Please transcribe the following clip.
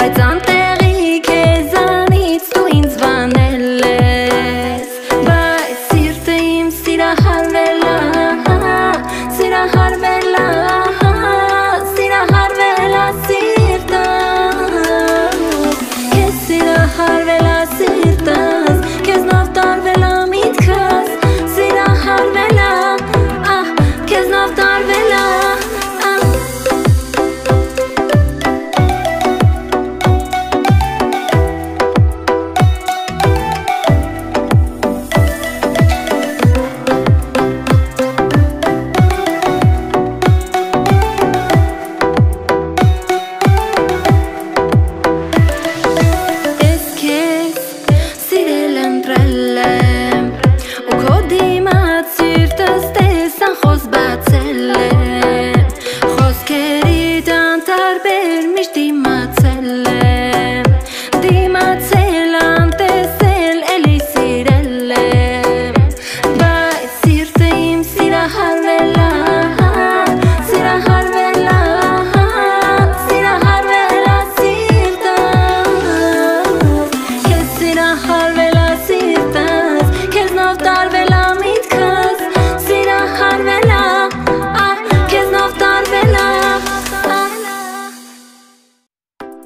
բայց անտեղի քեզանից դու ինձ վանել ես, բայց սիրտը իմ սիրահարվել է, սիրահարվել է, սիրահարվել է սիրտս, քեզ սիրահարվել է սիրտս, քեզնով տարվել է միտքս, սիրահարվել է, քեզնով տարվել է. Harvey